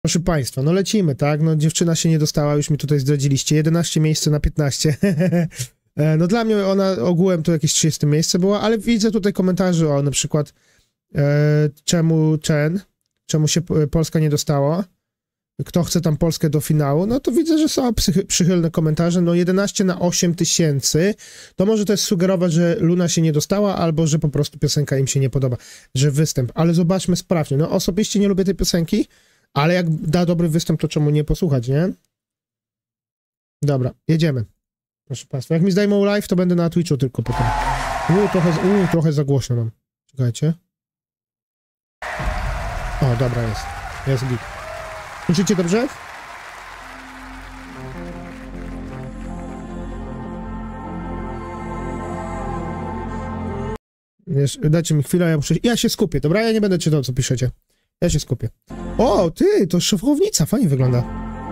Proszę Państwa, no lecimy, tak? No dziewczyna się nie dostała, już mi tutaj zdradziliście. 11 miejsce na 15. No dla mnie ona ogółem to jakieś 30 miejsce była, ale widzę tutaj komentarze o na przykład czemu się Polska nie dostała, kto chce tam Polskę do finału, no to widzę, że są przychylne komentarze, no 11 na 8 tysięcy, to może też sugerować, że Luna się nie dostała, albo że po prostu piosenka im się nie podoba, że występ, ale zobaczmy sprawnie, no osobiście nie lubię tej piosenki, ale jak da dobry występ, to czemu nie posłuchać, nie? Dobra, jedziemy. Proszę Państwa, jak mi zdejmą live, to będę na Twitchu tylko potem. Trochę za głośno mam. Czekajcie. O, dobra, jest. Jest git. Słyszycie dobrze? Dajcie mi chwilę, ja się skupię, dobra? Ja nie będę czytał, co piszecie. Ja się skupię. O, ty, to szafownica, fajnie wygląda.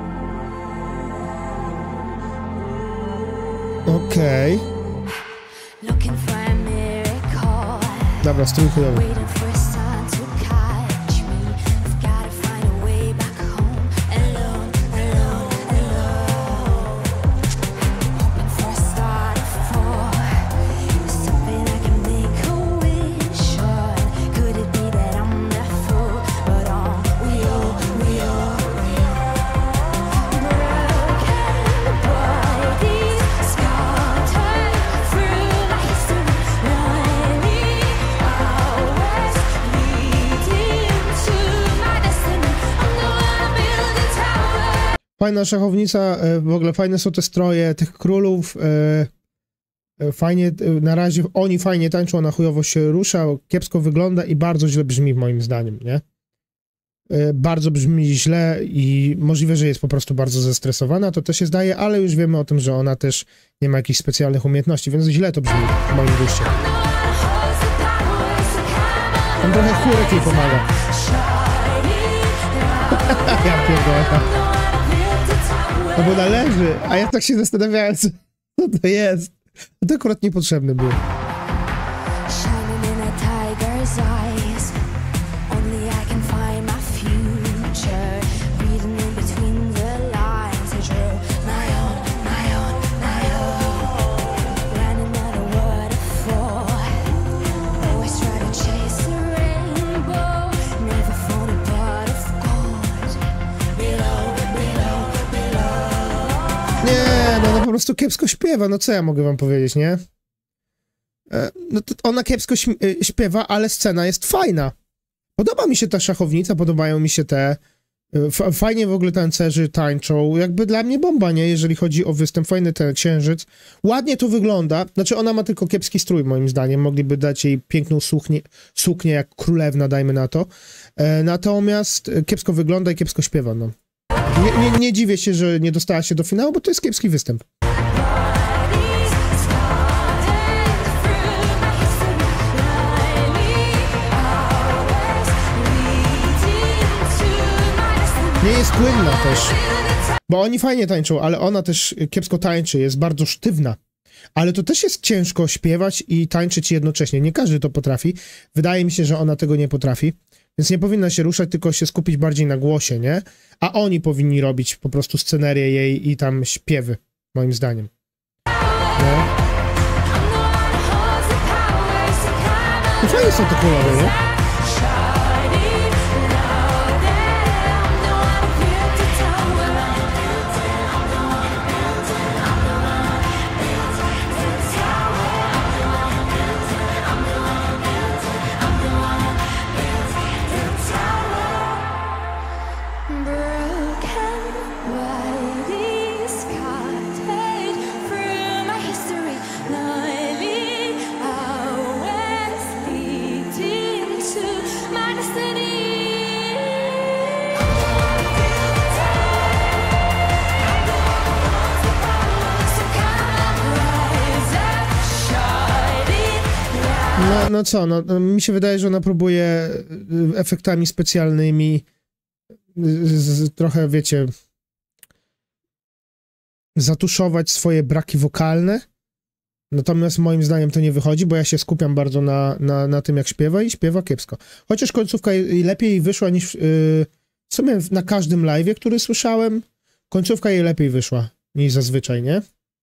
Okej. Dobra, strój chujowy. Fajna szachownica, w ogóle fajne są te stroje tych królów, fajnie, na razie oni fajnie tańczą, ona chujowo się rusza, kiepsko wygląda i bardzo źle brzmi moim zdaniem, nie? Bardzo brzmi źle i możliwe, że jest po prostu bardzo zestresowana, to też się zdaje, ale już wiemy o tym, że ona też nie ma jakichś specjalnych umiejętności, więc źle to brzmi w moim guście. Tam trochę chórek jej pomaga. Ja pierdolę. No bo należy, a ja tak się zastanawiałem, co to jest. To akurat niepotrzebne było. No po prostu kiepsko śpiewa, no co ja mogę wam powiedzieć, nie? No to ona kiepsko śpiewa, ale scena jest fajna. Podoba mi się ta szachownica, podobają mi się te... Fajnie w ogóle tancerzy tańczą, jakby dla mnie bomba, nie? Jeżeli chodzi o występ, fajny ten księżyc. Ładnie to wygląda, znaczy ona ma tylko kiepski strój moim zdaniem, mogliby dać jej piękną suknię jak królewna, dajmy na to. Natomiast kiepsko wygląda i kiepsko śpiewa, no. Nie dziwię się, że nie dostała się do finału, bo to jest kiepski występ. Nie jest płynna też, bo oni fajnie tańczą, ale ona też kiepsko tańczy, jest bardzo sztywna. Ale to też jest ciężko śpiewać i tańczyć jednocześnie. Nie każdy to potrafi. Wydaje mi się, że ona tego nie potrafi. Więc nie powinna się ruszać, tylko się skupić bardziej na głosie, nie? A oni powinni robić po prostu scenerię jej i tam śpiewy, moim zdaniem. No. I fajnie są te kolory, nie? No co, no mi się wydaje, że ona próbuje efektami specjalnymi trochę, wiecie, zatuszować swoje braki wokalne, natomiast moim zdaniem to nie wychodzi, bo ja się skupiam bardzo na tym, jak śpiewa i śpiewa kiepsko. Chociaż końcówka lepiej wyszła W sumie na każdym live'ie, który słyszałem, końcówka jej lepiej wyszła niż zazwyczaj, nie?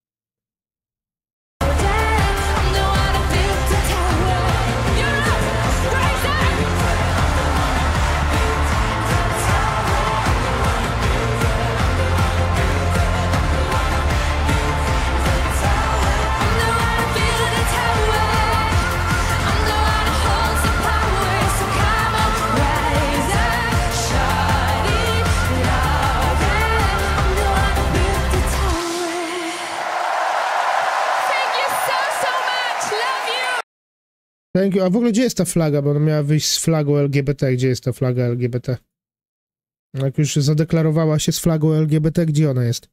Thank you. A w ogóle gdzie jest ta flaga? Bo ona miała wyjść z flagą LGBT. Gdzie jest ta flaga LGBT? Jak już zadeklarowała się z flagą LGBT, gdzie ona jest?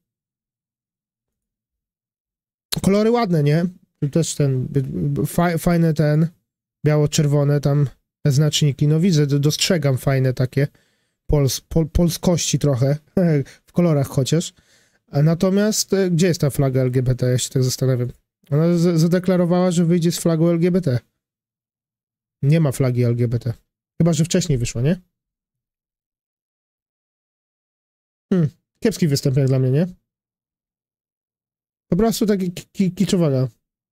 Kolory ładne, nie? Tu też ten... Fajne ten... Biało-czerwone tam znaczniki. No widzę, dostrzegam fajne takie. Polskości trochę. W kolorach chociaż. Natomiast gdzie jest ta flaga LGBT? Ja się tak zastanawiam. Ona zadeklarowała, że wyjdzie z flagą LGBT. Nie ma flagi LGBT. Chyba, że wcześniej wyszła, nie? Kiepski występ jak dla mnie, nie? Po prostu taki kiczowaga.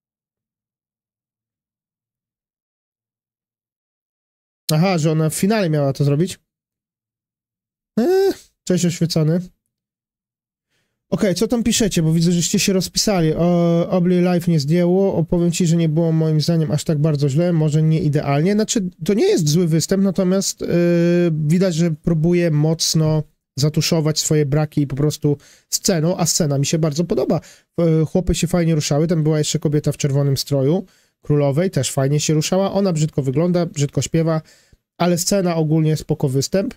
Aha, że ona w finale miała to zrobić? Cześć oświecony. Okej, co tam piszecie, bo widzę, żeście się rozpisali. Obli Live nie zdjęło, opowiem ci, że nie było moim zdaniem aż tak bardzo źle, może nie idealnie. Znaczy, to nie jest zły występ, natomiast widać, że próbuje mocno zatuszować swoje braki i po prostu sceną, a scena mi się bardzo podoba. Chłopy się fajnie ruszały, tam była jeszcze kobieta w czerwonym stroju królowej, też fajnie się ruszała. Ona brzydko wygląda, brzydko śpiewa, ale scena ogólnie spoko występ.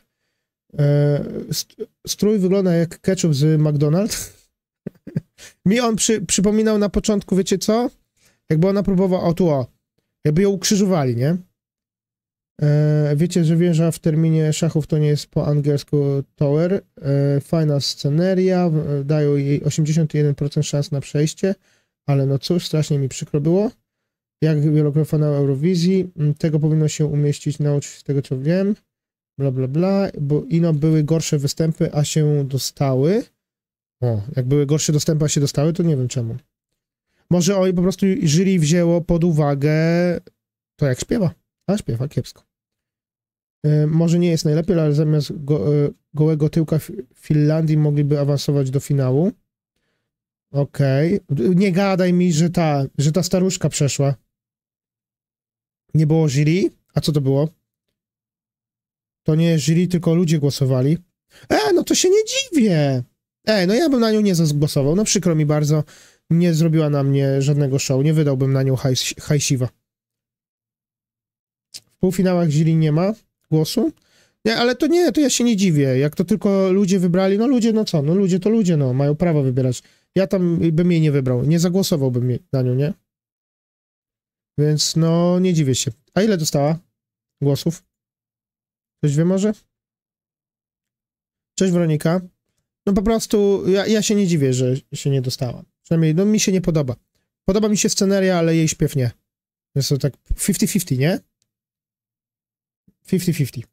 Strój wygląda jak ketchup z McDonald's. Mi on przypominał na początku, wiecie co? Jakby ona próbowała, jakby ją ukrzyżowali, nie? Wiecie, że wieża w terminie szachów to nie jest po angielsku tower. Fajna sceneria, dają jej 81% szans na przejście, ale no cóż, strasznie mi przykro było. Jak wielokrotnie na Eurowizji, tego powinno się umieścić, nauczyć z tego, co wiem. Bla, bla, bla, bo były gorsze występy, a się dostały. Jak były gorsze dostępy, a się dostały, to nie wiem czemu. Może po prostu jury wzięło pod uwagę to, jak śpiewa. A śpiewa kiepsko. Może nie jest najlepiej, ale zamiast gołego tyłka w Finlandii mogliby awansować do finału. Okej. Nie gadaj mi, że ta staruszka przeszła. Nie było jury? A co to było? To nie jury, tylko ludzie głosowali. No to się nie dziwię. No ja bym na nią nie zagłosował. No przykro mi bardzo. Nie zrobiła na mnie żadnego show. Nie wydałbym na nią hajsiwa. W półfinałach jury nie ma głosu. Nie, ale to ja się nie dziwię. Jak to tylko ludzie wybrali, no ludzie, no co? No ludzie to ludzie, no. Mają prawo wybierać. Ja tam bym jej nie wybrał. Nie zagłosowałbym na nią, nie? Więc no, nie dziwię się. A ile dostała głosów? Ktoś wie może? Cześć Weronika. No po prostu ja się nie dziwię, że się nie dostała. Przynajmniej no mi się nie podoba. Podoba mi się sceneria, ale jej śpiew nie. Jest to tak 50-50, nie? 50-50.